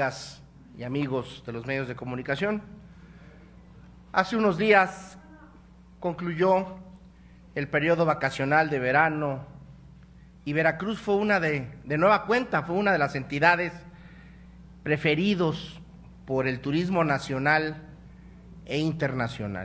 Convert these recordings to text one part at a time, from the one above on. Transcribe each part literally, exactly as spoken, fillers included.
amigas y amigos de los medios de comunicación. Hace unos días concluyó el periodo vacacional de verano y Veracruz fue una de, de nueva cuenta, fue una de las entidades preferidos por el turismo nacional e internacional.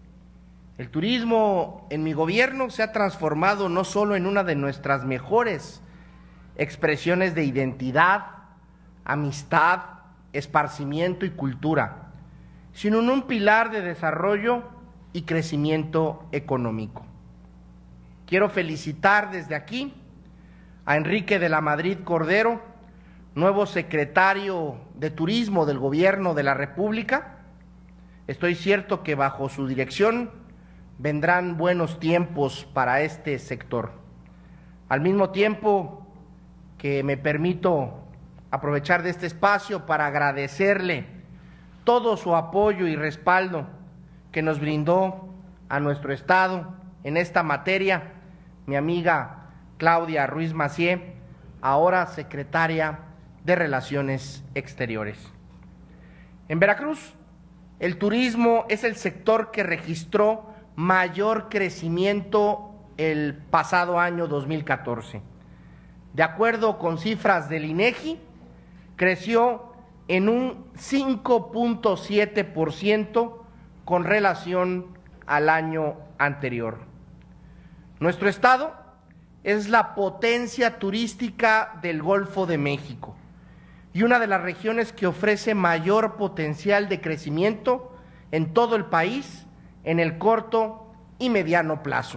El turismo en mi gobierno se ha transformado no solo en una de nuestras mejores expresiones de identidad, amistad, esparcimiento y cultura, sino en un pilar de desarrollo y crecimiento económico. Quiero felicitar desde aquí a Enrique de la Madrid Cordero, nuevo secretario de Turismo del Gobierno de la República. Estoy cierto que bajo su dirección vendrán buenos tiempos para este sector. Al mismo tiempo que me permito aprovechar de este espacio para agradecerle todo su apoyo y respaldo que nos brindó a nuestro Estado en esta materia, mi amiga Claudia Ruiz Massieu, ahora secretaria de Relaciones Exteriores. En Veracruz, el turismo es el sector que registró mayor crecimiento el pasado año dos mil catorce. De acuerdo con cifras del INEGI, creció en un cinco punto siete por ciento con relación al año anterior. Nuestro estado es la potencia turística del Golfo de México y una de las regiones que ofrece mayor potencial de crecimiento en todo el país en el corto y mediano plazo.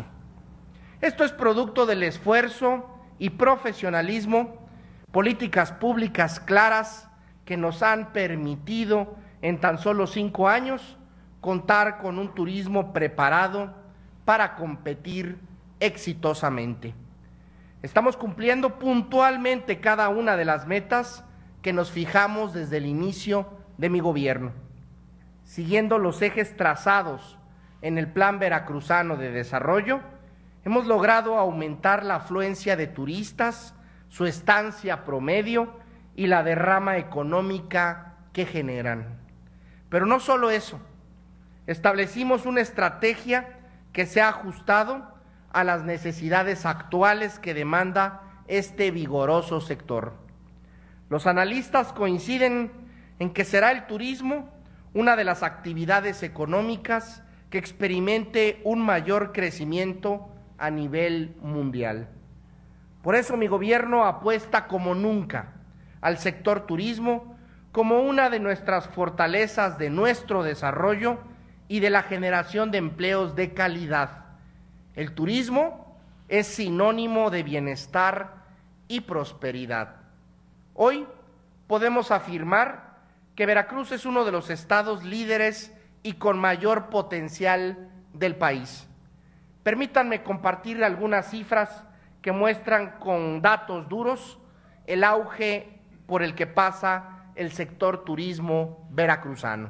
Esto es producto del esfuerzo y profesionalismo, políticas públicas claras que nos han permitido en tan solo cinco años contar con un turismo preparado para competir exitosamente. Estamos cumpliendo puntualmente cada una de las metas que nos fijamos desde el inicio de mi gobierno, siguiendo los ejes trazados en el Plan Veracruzano de Desarrollo. Hemos logrado aumentar la afluencia de turistas, su estancia promedio y la derrama económica que generan. Pero no solo eso, establecimos una estrategia que se ha ajustado a las necesidades actuales que demanda este vigoroso sector. Los analistas coinciden en que será el turismo una de las actividades económicas que experimente un mayor crecimiento a nivel mundial. Por eso mi gobierno apuesta como nunca al sector turismo como una de nuestras fortalezas de nuestro desarrollo y de la generación de empleos de calidad. El turismo es sinónimo de bienestar y prosperidad. Hoy podemos afirmar que Veracruz es uno de los estados líderes y con mayor potencial del país. Permítanme compartir algunas cifras que muestran con datos duros el auge por el que pasa el sector turismo veracruzano.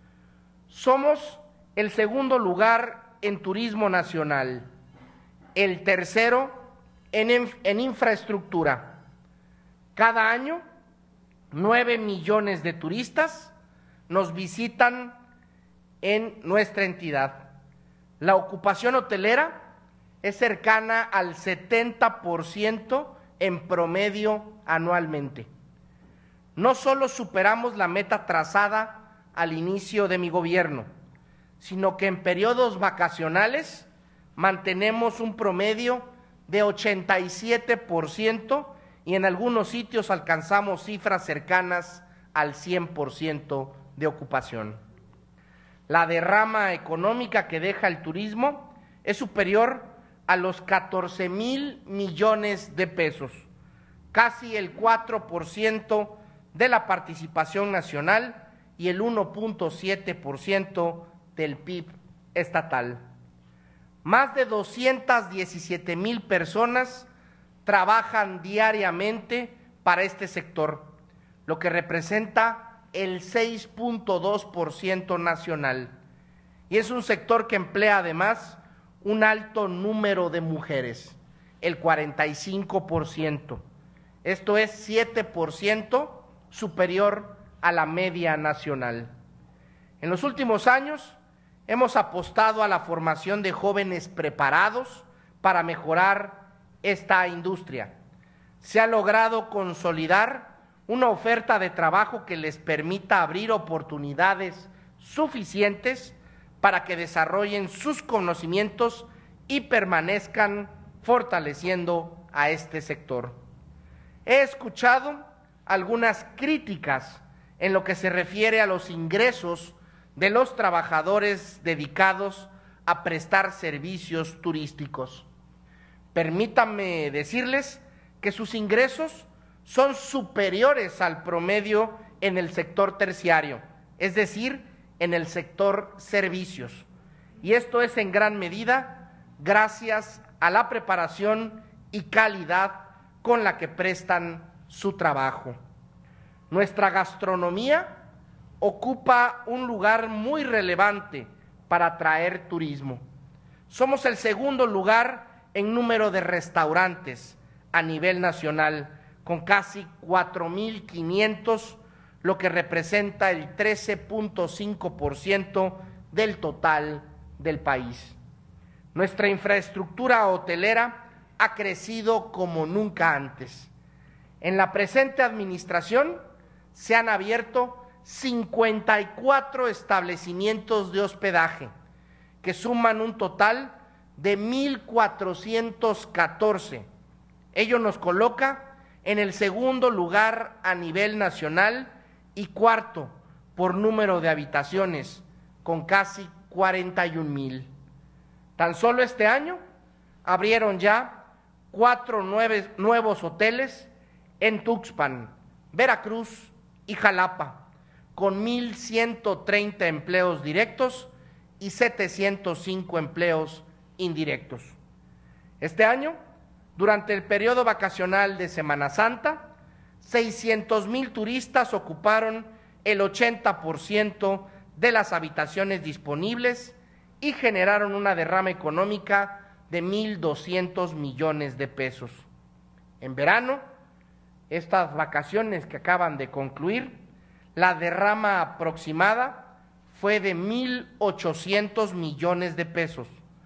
Somos el segundo lugar en turismo nacional, el tercero en, en infraestructura. Cada año, nueve millones de turistas nos visitan en nuestra entidad. La ocupación hotelera es cercana al setenta por ciento en promedio anualmente. No solo superamos la meta trazada al inicio de mi gobierno, sino que en periodos vacacionales mantenemos un promedio de ochenta y siete por ciento y en algunos sitios alcanzamos cifras cercanas al cien por ciento de ocupación. La derrama económica que deja el turismo es superior a los catorce mil millones de pesos, casi el cuatro por ciento de la participación nacional y el uno punto siete por ciento del P I B estatal. Más de doscientas diecisiete mil personas trabajan diariamente para este sector, lo que representa el seis punto dos por ciento nacional, y es un sector que emplea además un alto número de mujeres, el cuarenta y cinco por ciento. Esto es siete por ciento superior a la media nacional. En los últimos años hemos apostado a la formación de jóvenes preparados para mejorar esta industria. Se ha logrado consolidar una oferta de trabajo que les permita abrir oportunidades suficientes para que desarrollen sus conocimientos y permanezcan fortaleciendo a este sector. He escuchado algunas críticas en lo que se refiere a los ingresos de los trabajadores dedicados a prestar servicios turísticos. Permítanme decirles que sus ingresos son superiores al promedio en el sector terciario, es decir, en el sector servicios. Y esto es en gran medida gracias a la preparación y calidad con la que prestan su trabajo. Nuestra gastronomía ocupa un lugar muy relevante para atraer turismo. Somos el segundo lugar en número de restaurantes a nivel nacional, con casi cuatro mil quinientos, lo que representa el trece punto cinco por ciento del total del país. Nuestra infraestructura hotelera ha crecido como nunca antes. En la presente administración se han abierto cincuenta y cuatro establecimientos de hospedaje, que suman un total de mil cuatrocientos catorce. Ello nos coloca en el segundo lugar a nivel nacional y cuarto por número de habitaciones, con casi cuarenta y un mil. Tan solo este año abrieron ya cuatro nueve, nuevos hoteles en Tuxpan, Veracruz y Jalapa, con mil ciento treinta empleos directos y setecientos cinco empleos indirectos. Este año, durante el periodo vacacional de Semana Santa, seiscientos mil turistas ocuparon el ochenta por ciento de las habitaciones disponibles y generaron una derrama económica de mil doscientos millones de pesos. En verano, estas vacaciones que acaban de concluir, la derrama aproximada fue de mil ochocientos millones de pesos,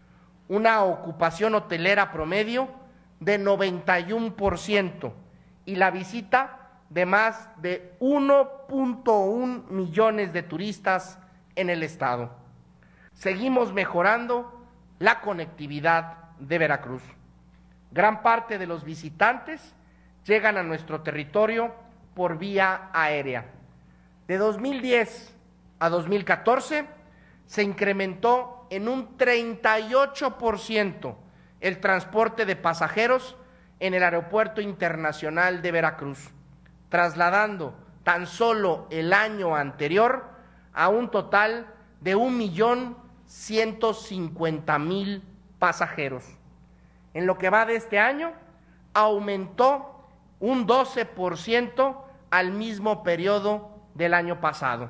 una ocupación hotelera promedio de noventa y uno por ciento y la visita de más de uno punto uno millones de turistas en el estado. Seguimos mejorando la conectividad de Veracruz. Gran parte de los visitantes llegan a nuestro territorio por vía aérea. De dos mil diez a dos mil catorce se incrementó en un treinta y ocho por ciento el transporte de pasajeros en el Aeropuerto Internacional de Veracruz, trasladando tan solo el año anterior a un total de un millón ciento cincuenta mil pasajeros. En lo que va de este año, aumentó un doce por ciento al mismo periodo del año pasado.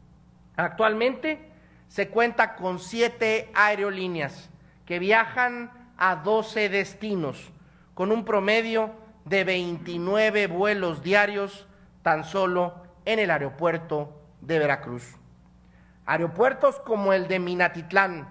Actualmente se cuenta con siete aerolíneas que viajan a doce destinos, con un promedio de veintinueve vuelos diarios tan solo en el aeropuerto de Veracruz. Aeropuertos como el de Minatitlán,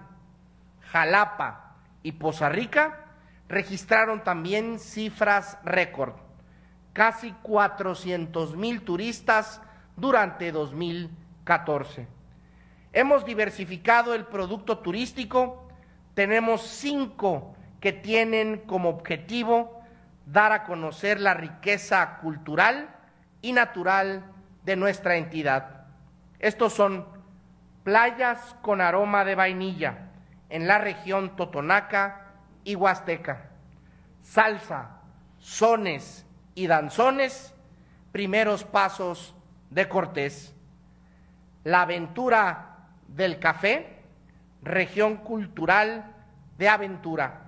Jalapa y Poza Rica registraron también cifras récord, casi cuatrocientos mil turistas durante dos mil catorce. Hemos diversificado el producto turístico, tenemos cinco que tienen como objetivo dar a conocer la riqueza cultural y natural de nuestra entidad. Estos son playas con aroma de vainilla en la región Totonaca y Huasteca, salsa, sones y danzones, primeros pasos de Cortés, la aventura del café, región cultural de Aventura,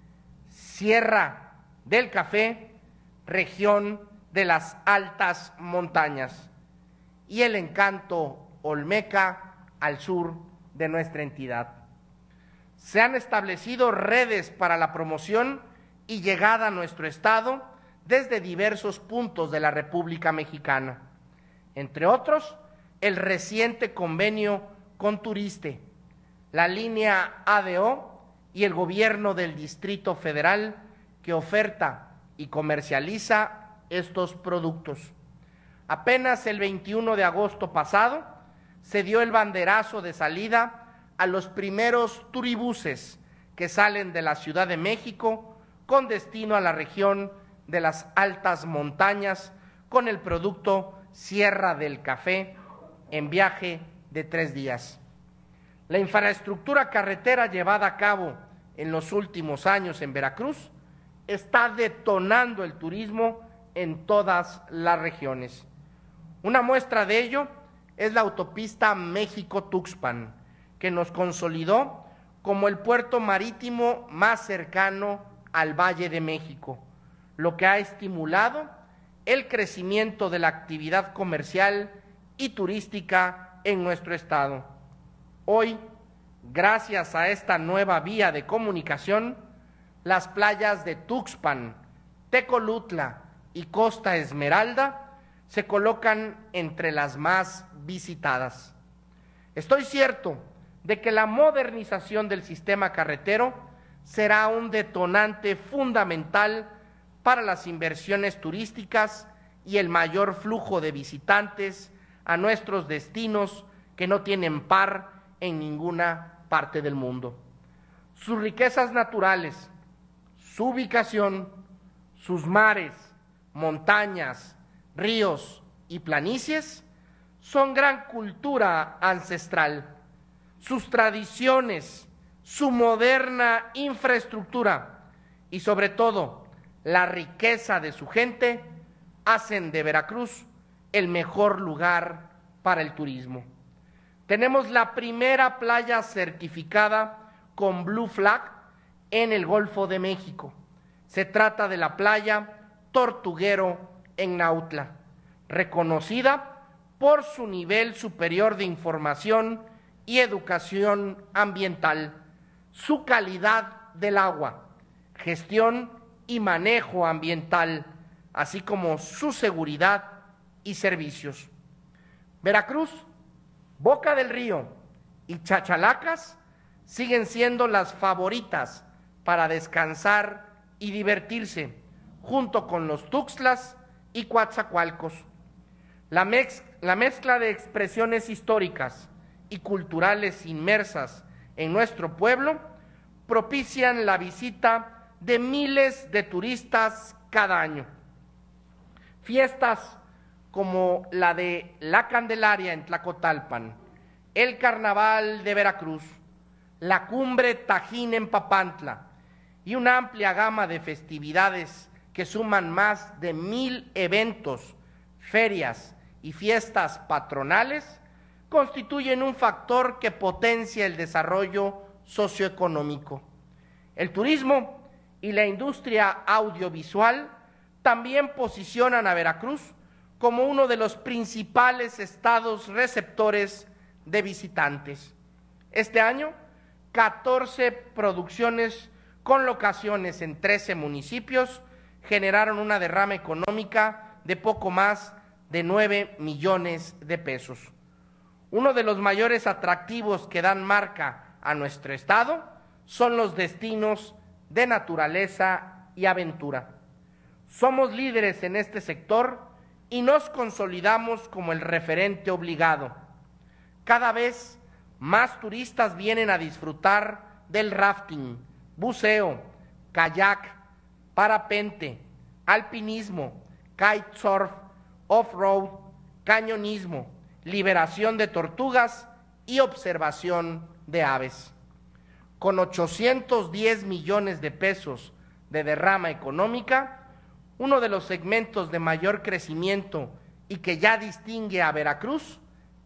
Sierra del Café, región de las altas montañas, y el encanto olmeca al sur de nuestra entidad. Se han establecido redes para la promoción y llegada a nuestro estado desde diversos puntos de la República Mexicana. entre otros, el reciente convenio con Turiste, la línea A D O y el gobierno del Distrito Federal que oferta y comercializa estos productos. Apenas el veintiuno de agosto pasado se dio el banderazo de salida a los primeros turibuses que salen de la Ciudad de México con destino a la región de las altas montañas con el producto Sierra del Café en viaje de tres días. La infraestructura carretera llevada a cabo en los últimos años en Veracruz está detonando el turismo en todas las regiones. Una muestra de ello es la autopista México-Tuxpan, que nos consolidó como el puerto marítimo más cercano al Valle de México, lo que ha estimulado el crecimiento de la actividad comercial y turística en nuestro estado. Hoy, gracias a esta nueva vía de comunicación, las playas de Tuxpan, Tecolutla y Costa Esmeralda se colocan entre las más visitadas. Estoy cierto de que la modernización del sistema carretero será un detonante fundamental para las inversiones turísticas y el mayor flujo de visitantes a nuestros destinos que no tienen par en ninguna parte del mundo. Sus riquezas naturales, su ubicación, sus mares, montañas, ríos y planicies son gran cultura ancestral. Sus tradiciones, su moderna infraestructura y sobre todo la riqueza de su gente hacen de Veracruz el mejor lugar para el turismo. Tenemos la primera playa certificada con Blue Flag en el Golfo de México. Se trata de la playa Tortuguero en Nautla, reconocida por su nivel superior de información y educación ambiental, su calidad del agua, gestión y manejo ambiental, así como su seguridad y servicios. Veracruz, Boca del Río y Chachalacas siguen siendo las favoritas para descansar y divertirse, junto con los Tuxtlas y Coatzacoalcos. La, mez, la mezcla de expresiones históricas y culturales inmersas en nuestro pueblo propician la visita de miles de turistas cada año. Fiestas como la de la Candelaria en Tlacotalpan, el Carnaval de Veracruz, la Cumbre Tajín en Papantla y una amplia gama de festividades que suman más de mil eventos, ferias y fiestas patronales, constituyen un factor que potencia el desarrollo socioeconómico. El turismo y la industria audiovisual también posicionan a Veracruz como uno de los principales estados receptores de visitantes. Este año, catorce producciones con locaciones en trece municipios generaron una derrama económica de poco más de nueve millones de pesos. Uno de los mayores atractivos que dan marca a nuestro estado son los destinos de naturaleza y aventura. Somos líderes en este sector y nos consolidamos como el referente obligado. Cada vez más turistas vienen a disfrutar del rafting, buceo, kayak, parapente, alpinismo, kitesurf, off-road, cañonismo, liberación de tortugas y observación de aves. Con ochocientos diez millones de pesos de derrama económica, uno de los segmentos de mayor crecimiento y que ya distingue a Veracruz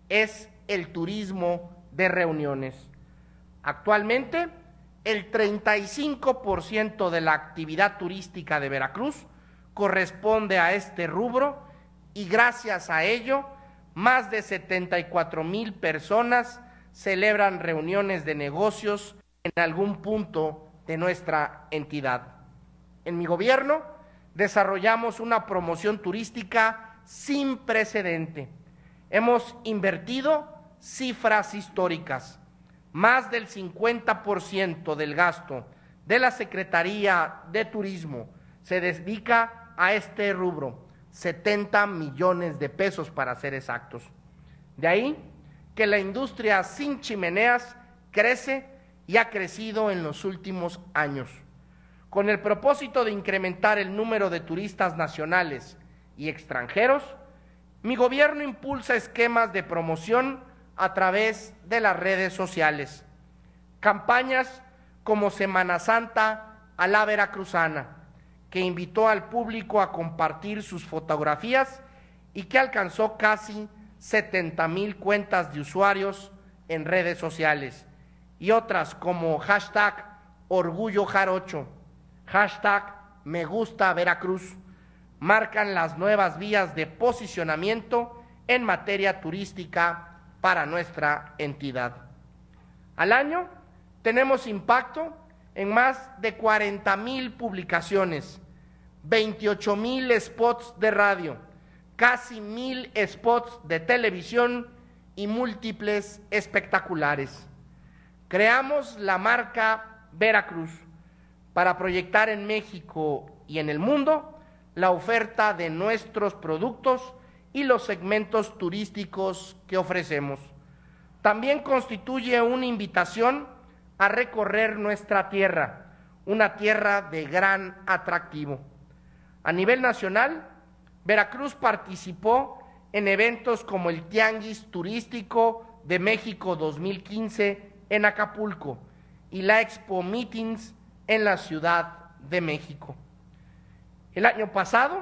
es el turismo de reuniones. Actualmente, el treinta y cinco por ciento de la actividad turística de Veracruz corresponde a este rubro y gracias a ello, más de setenta y cuatro mil personas celebran reuniones de negocios en algún punto de nuestra entidad. En mi gobierno desarrollamos una promoción turística sin precedente, Hemos invertido cifras históricas. Más del cincuenta por ciento del gasto de la Secretaría de Turismo se dedica a este rubro, setenta millones de pesos para ser exactos. De ahí que la industria sin chimeneas crece y ha crecido en los últimos años. Con el propósito de incrementar el número de turistas nacionales y extranjeros, mi gobierno impulsa esquemas de promoción a través de las redes sociales. Campañas como Semana Santa a la Veracruzana, que invitó al público a compartir sus fotografías y que alcanzó casi setenta mil cuentas de usuarios en redes sociales, y otras como hashtag Orgullo Jarocho, hashtag Me Gusta Veracruz, marcan las nuevas vías de posicionamiento en materia turística para nuestra entidad. Al año tenemos impacto en más de cuarenta mil publicaciones, veintiocho mil spots de radio, casi mil spots de televisión y múltiples espectaculares. Creamos la marca Veracruz para proyectar en México y en el mundo la oferta de nuestros productos y los segmentos turísticos que ofrecemos. También constituye una invitación a recorrer nuestra tierra, una tierra de gran atractivo. A nivel nacional, Veracruz participó en eventos como el Tianguis Turístico de México dos mil quince en Acapulco y la Expo Meetings en la Ciudad de México. El año pasado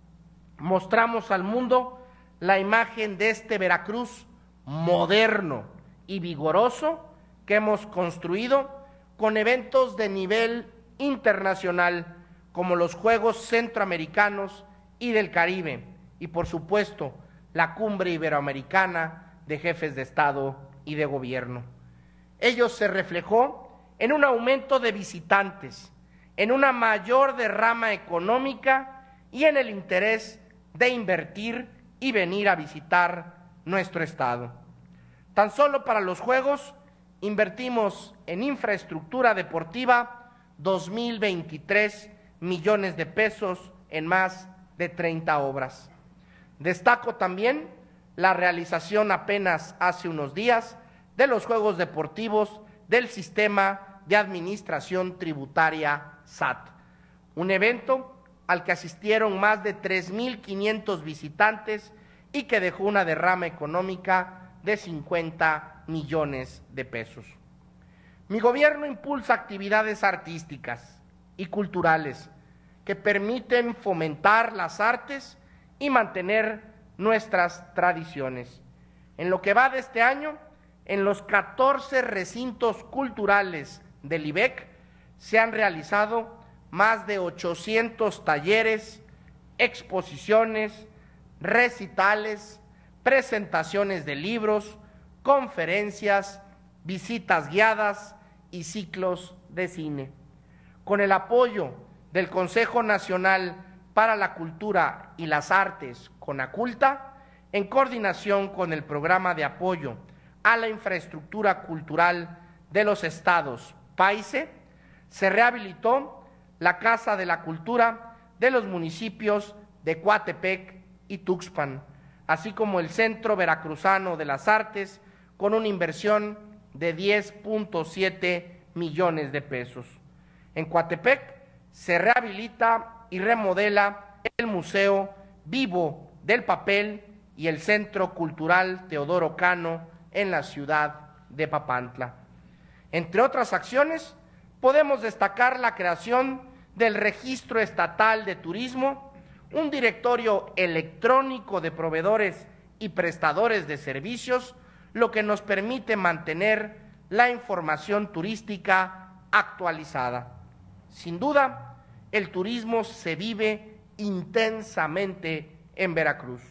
mostramos al mundo la imagen de este Veracruz moderno y vigoroso que hemos construido con eventos de nivel internacional como los Juegos Centroamericanos y del Caribe y, por supuesto, la Cumbre Iberoamericana de Jefes de Estado y de Gobierno. Ello se reflejó en un aumento de visitantes, en una mayor derrama económica y en el interés de invertir y venir a visitar nuestro estado. Tan solo para los Juegos invertimos en infraestructura deportiva dos mil veintitrés millones de pesos en más de treinta obras. Destaco también la realización apenas hace unos días de los Juegos Deportivos del Sistema de Administración Tributaria S A T, un evento al que asistieron más de tres mil quinientos visitantes y que dejó una derrama económica de cincuenta millones de pesos. Mi gobierno impulsa actividades artísticas y culturales que permiten fomentar las artes y mantener nuestras tradiciones. En lo que va de este año, en los catorce recintos culturales del I B E C se han realizado más de ochocientos talleres, exposiciones, recitales, presentaciones de libros, conferencias, visitas guiadas y ciclos de cine. Con el apoyo del Consejo Nacional para la Cultura y las Artes, CONACULTA, en coordinación con el Programa de Apoyo a la Infraestructura Cultural de los Estados, PAICE, se rehabilitó la Casa de la Cultura de los municipios de Coatepec y Tuxpan, así como el Centro Veracruzano de las Artes, con una inversión de diez punto siete millones de pesos. En Coatepec se rehabilita y remodela el Museo Vivo del Papel y el Centro Cultural Teodoro Cano en la ciudad de Papantla. Entre otras acciones, podemos destacar la creación del Registro Estatal de Turismo, un directorio electrónico de proveedores y prestadores de servicios, lo que nos permite mantener la información turística actualizada. Sin duda, el turismo se vive intensamente en Veracruz.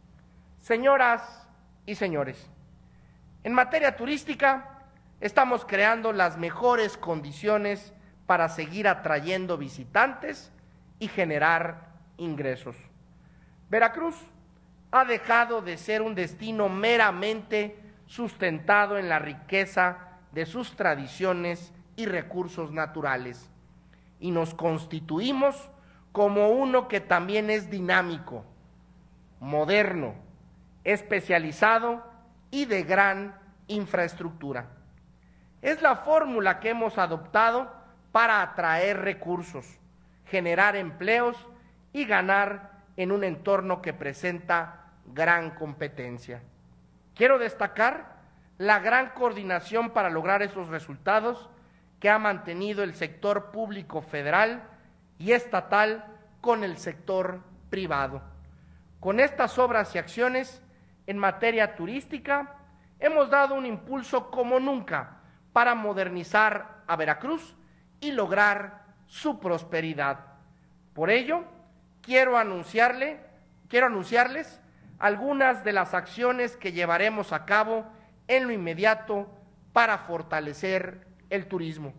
Señoras y señores, en materia turística, estamos creando las mejores condiciones para seguir atrayendo visitantes y generar ingresos. Veracruz ha dejado de ser un destino meramente sustentado en la riqueza de sus tradiciones y recursos naturales, y nos constituimos como uno que también es dinámico, moderno, especializado y de gran infraestructura. Es la fórmula que hemos adoptado para atraer recursos, generar empleos y ganar en un entorno que presenta gran competencia. Quiero destacar la gran coordinación para lograr esos resultados que ha mantenido el sector público federal y estatal con el sector privado. Con estas obras y acciones en materia turística hemos dado un impulso como nunca para modernizar a Veracruz y lograr su prosperidad. Por ello, quiero anunciarle, quiero anunciarles algunas de las acciones que llevaremos a cabo en lo inmediato para fortalecer el turismo.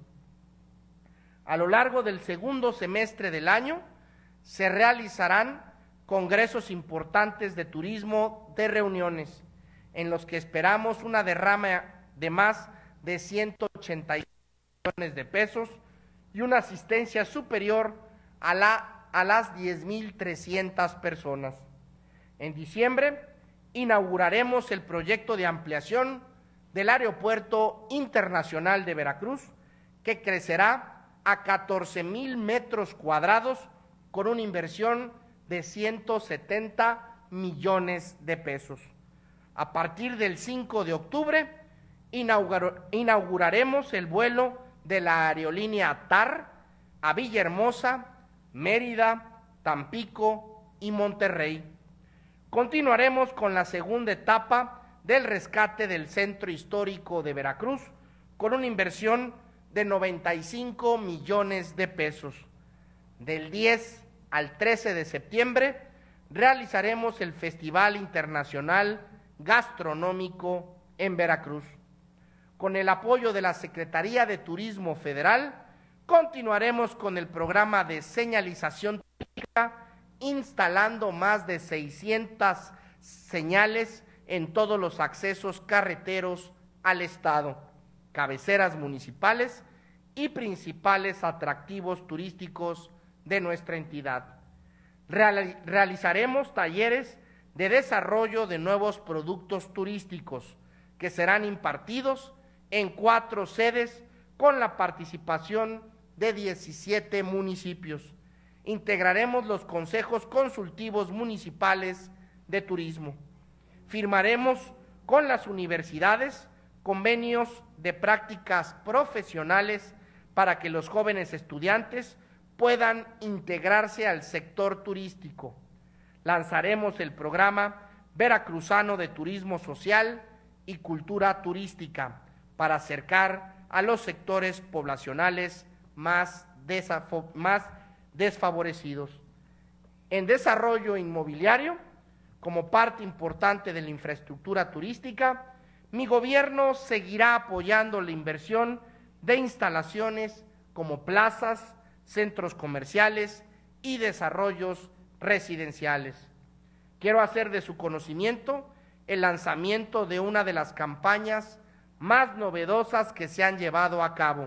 A lo largo del segundo semestre del año se realizarán congresos importantes de turismo de reuniones, en los que esperamos una derrama de más de ciento ochenta y cinco millones de pesos y una asistencia superior a, la, a las diez mil trescientas personas. En diciembre inauguraremos el proyecto de ampliación del Aeropuerto Internacional de Veracruz, que crecerá a catorce mil metros cuadrados con una inversión de ciento setenta millones de pesos. A partir del cinco de octubre inaugur inauguraremos el vuelo de la aerolínea T A R a Villahermosa, Mérida, Tampico y Monterrey. Continuaremos con la segunda etapa del rescate del centro histórico de Veracruz con una inversión de noventa y cinco millones de pesos. Del diez al trece de septiembre realizaremos el Festival Internacional Gastronómico en Veracruz. Con el apoyo de la Secretaría de Turismo Federal, continuaremos con el programa de señalización turística, instalando más de seiscientas señales en todos los accesos carreteros al estado, cabeceras municipales y principales atractivos turísticos de nuestra entidad. Real, realizaremos talleres de desarrollo de nuevos productos turísticos que serán impartidos en cuatro sedes con la participación de diecisiete municipios. Integraremos los consejos consultivos municipales de turismo. Firmaremos con las universidades convenios de prácticas profesionales para que los jóvenes estudiantes puedan integrarse al sector turístico. Lanzaremos el programa Veracruzano de Turismo Social y Cultura Turística para acercar a los sectores poblacionales más, más desfavorecidos. En desarrollo inmobiliario, como parte importante de la infraestructura turística, mi gobierno seguirá apoyando la inversión de instalaciones como plazas, centros comerciales y desarrollos residenciales. Quiero hacer de su conocimiento el lanzamiento de una de las campañas más novedosas que se han llevado a cabo,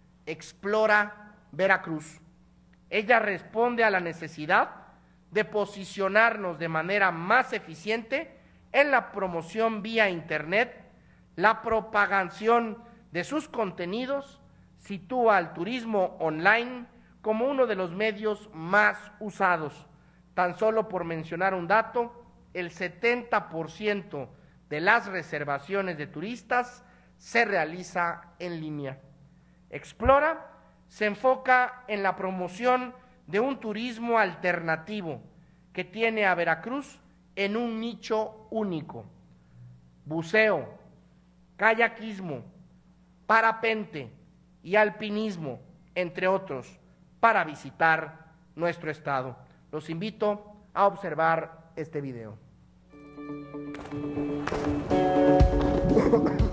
Explora Veracruz. Ella responde a la necesidad de posicionarnos de manera más eficiente en la promoción vía Internet. La propagación de sus contenidos sitúa al turismo online como uno de los medios más usados. Tan solo por mencionar un dato, el setenta por ciento de las reservaciones de turistas se realiza en línea. Explora se enfoca en la promoción de un turismo alternativo que tiene a Veracruz en un nicho único: buceo, kayakismo, parapente y alpinismo, entre otros, para visitar nuestro estado. Los invito a observar este video.